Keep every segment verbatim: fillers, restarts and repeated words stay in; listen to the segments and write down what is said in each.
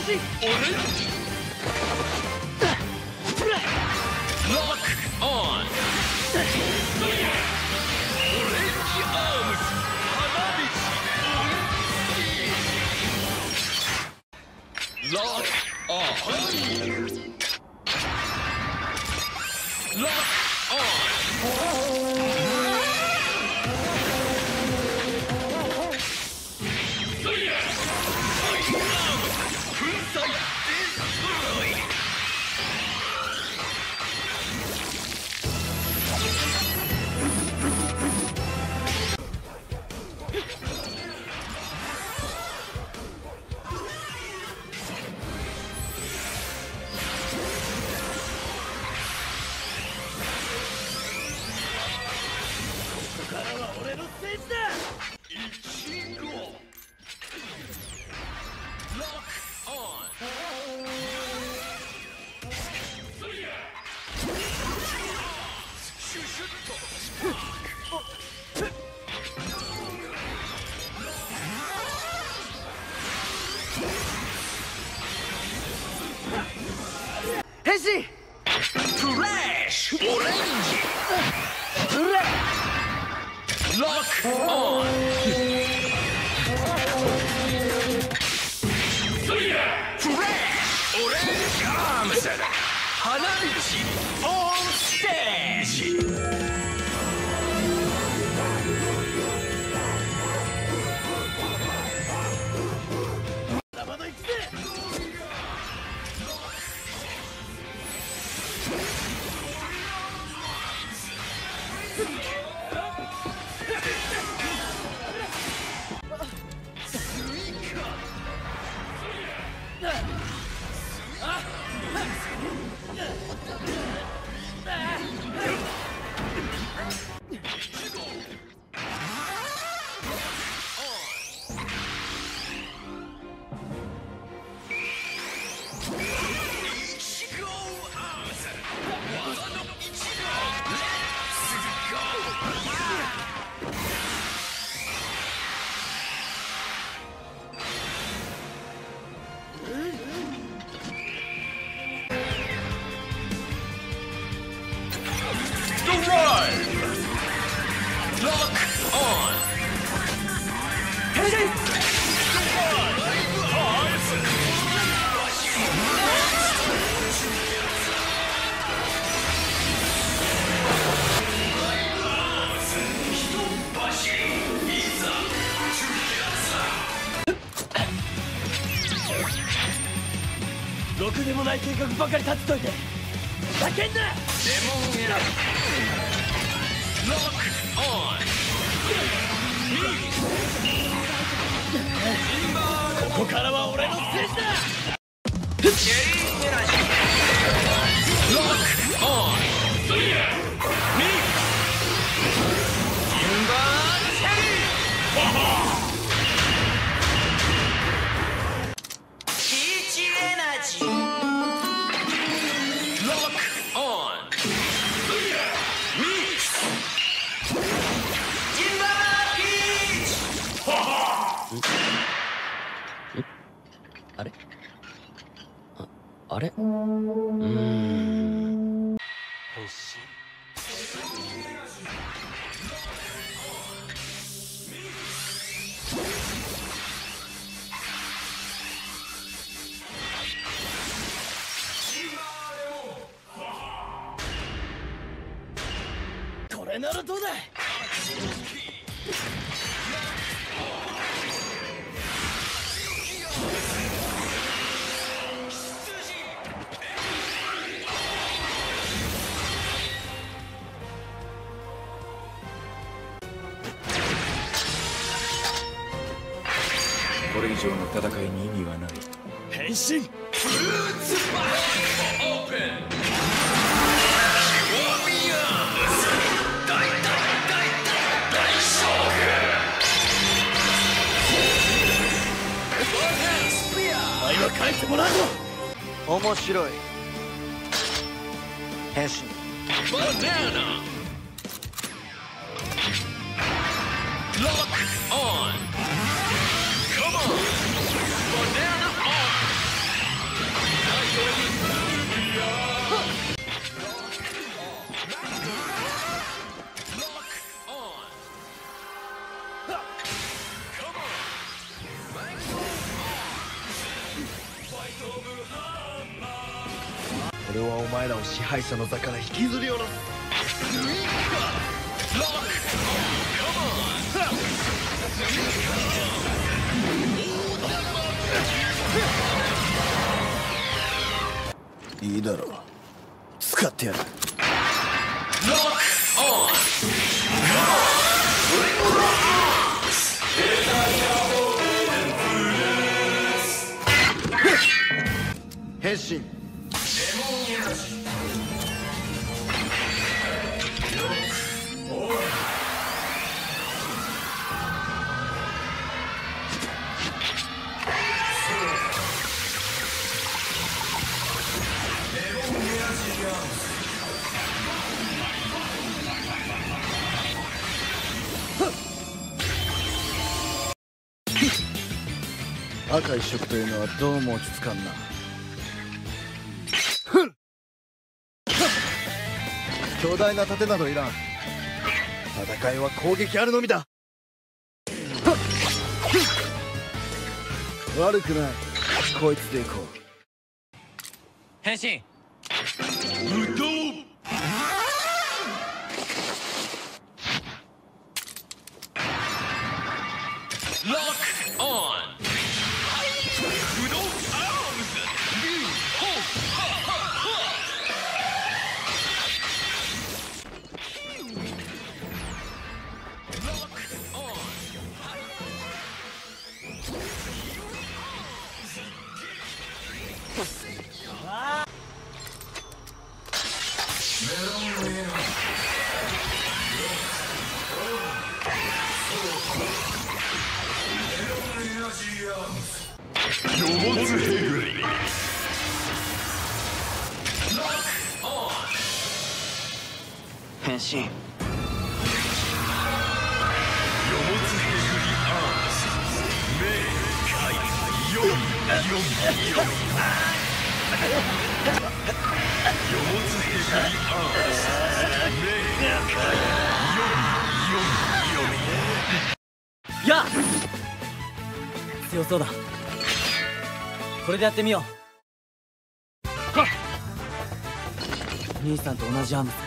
信オレンジロックオンオレンジアームズ花火ロックオンロックオン俺のステージだ。イチゴロックオンシュシュッとスパーク変身フラッシュオレンジロックオンフレッシュオレンジアームズ花道オンステージまだまだ行くぜろくでもない計画ばかり立てといてふざけんな。レモンエラーロックオンここからは俺のステージだ。チェリーエナジーロックオンミーティンバーチェリーピーチエナジーロックオンミックスティンバーピーチあれああれうーん変身これならどうだ。 これ以上の戦いに意味はない。 変身フルーツバーオープン帰ってもらうぞ。 面白い変身バナナロックオンカモンバナナオン俺はお前らを支配者の座から引きずり下ろす。いいだろう、使ってやる。変身。赤一色というのはどうも落ち着かんな。巨大な盾などいらん。戦いは攻撃あるのみだ。悪くない。こいつでいこう。 変身。 無道。 ロックオン。不動アームズ。ほうははは。ロックオン。 よもつへぐり。 変身。 よもつへぐりアームス。明快。よみよみよみ。よもつへぐりアームス。明快。よみよみよみ。 やあ、強そうだ。これでやってみよう。はっ、兄さんと同じアームス。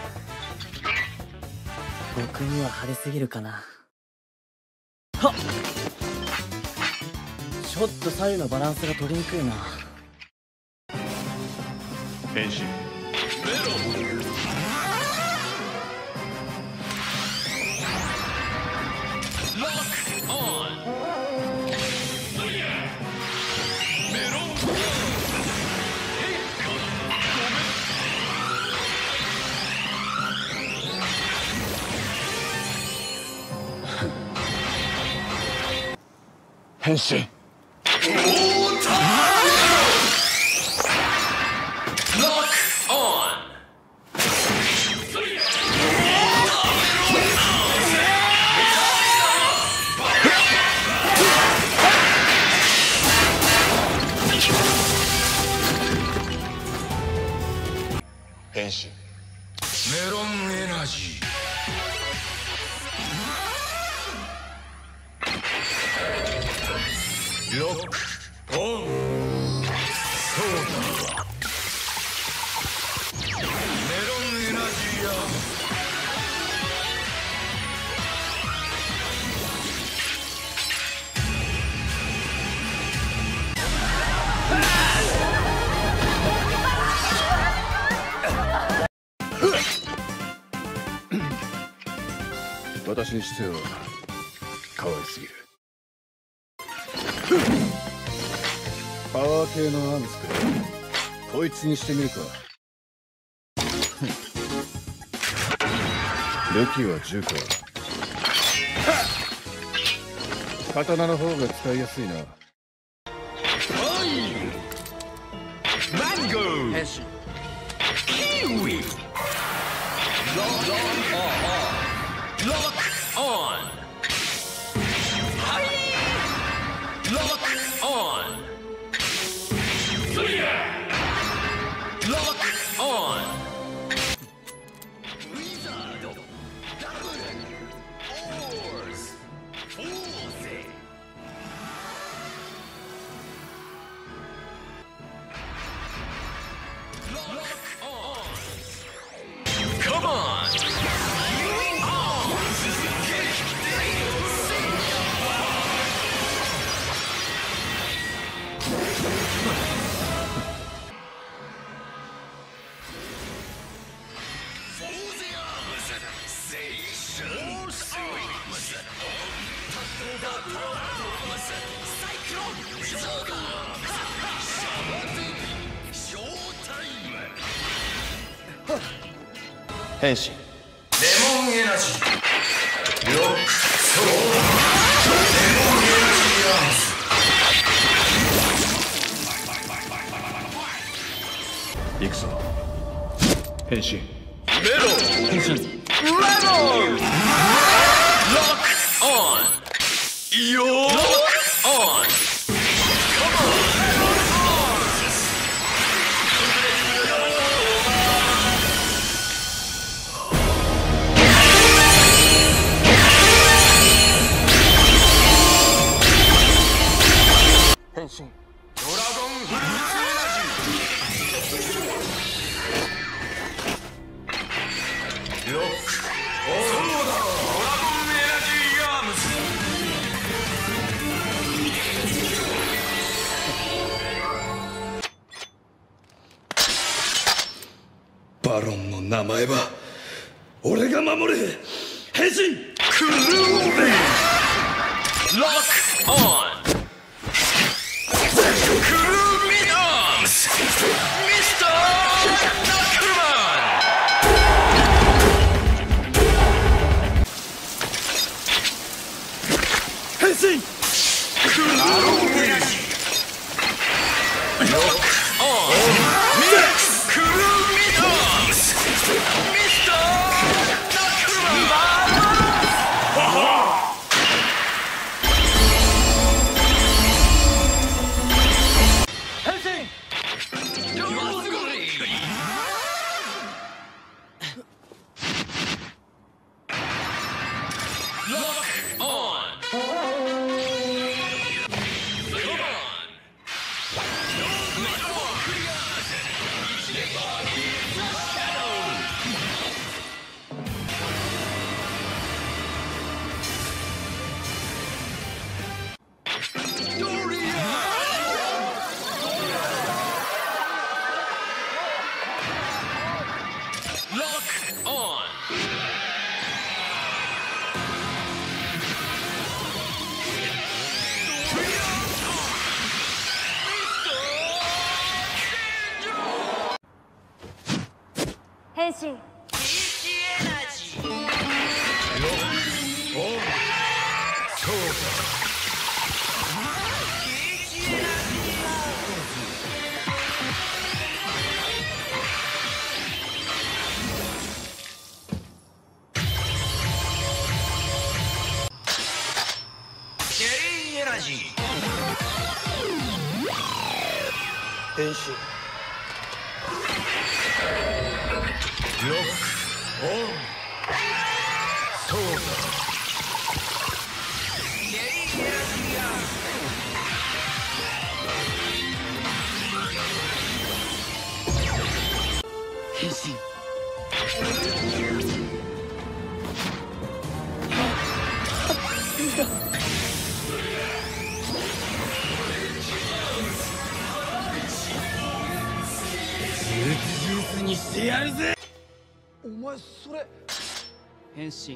僕には派手すぎるかな。はっ、ちょっと左右のバランスが取りにくいな。 変身。 ロックオン。メロン。 変身。 変身。メロンエナジー。ロックオン。そうだ。メロンエナジーや。 私にしては可愛すぎる。パワー系のアームスか。こいつにしてみるか。武器は銃か。刀の方が使いやすいな。 マンゴー。 変身。 キウイ。 ロックオン。はいロックオン。ロックオン。ウィザードダブルオーズフォーゼ。ロック変身。 レモンエナジーロックソーレモンエナジーアームス行くぞ。変身。メロン変身。レモンロックオンよーロックオン変身。 ドラゴンフルーツエナジーロックオンそうだドラゴンエナジーアームズバロンの名前は俺が守る。変身クルーレイロックオンクルーミアームスミスターナックルマン変身クルーエナジーロックオンミックスクルーミアームスミスターナックルマン変身。 変身。 ロックオンそうだ変身。ジュースにしてやるぜ。 お前それ変身。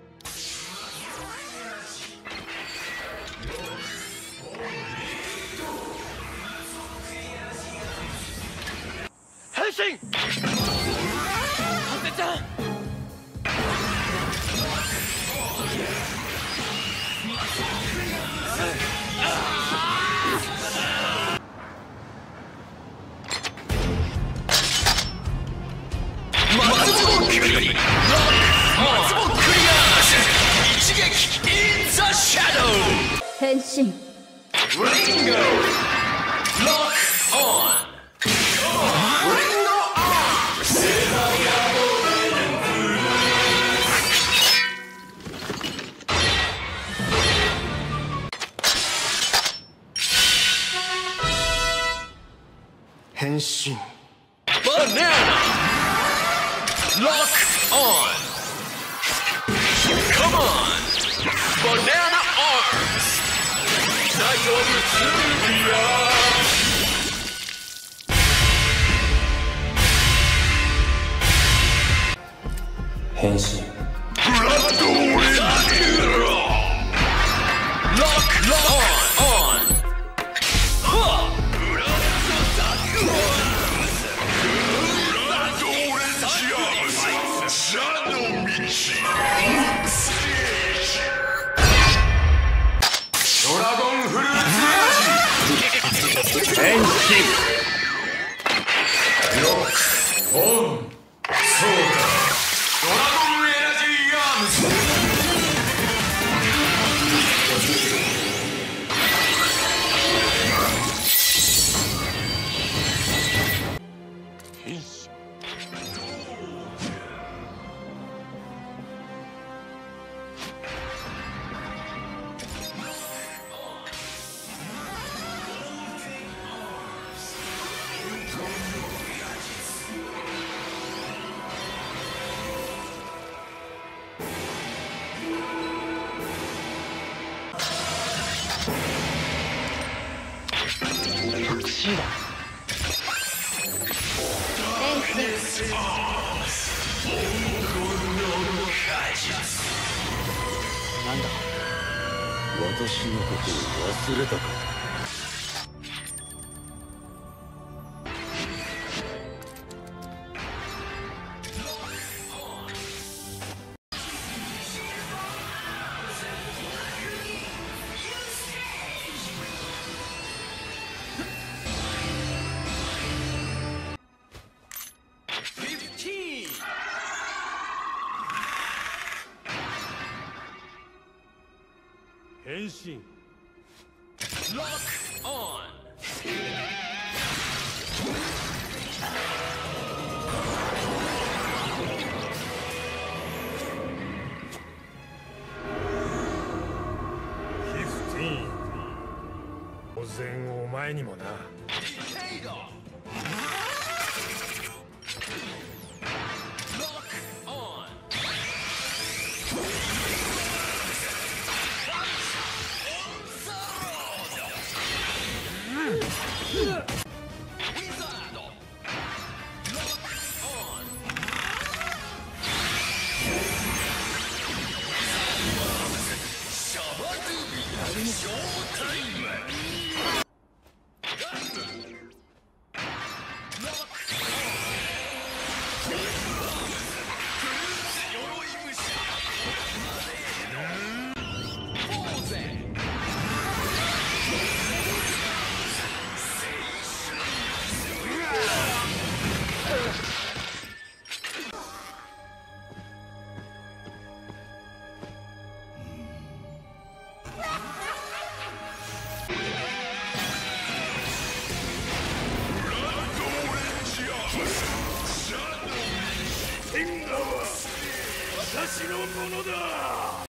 変身。 ハセちゃん。 変身。 変身。 バナナ Lock on. Come on. Banana arms. 大丈夫スービア。 変身。 ブラッドウェイ。Lock on. Ha. ブラッドザクワン。ブラッドオレンジアームズ。シャドウミチ。ステージ。ドラゴンフルーツ変身。 ロックオン。そうだ。ドラゴンエナジーアームズ。 なんだ、 私のことを忘れたか。 変身。 Lock on. フィフティーン。当然お前にもな。天下は私のものだ。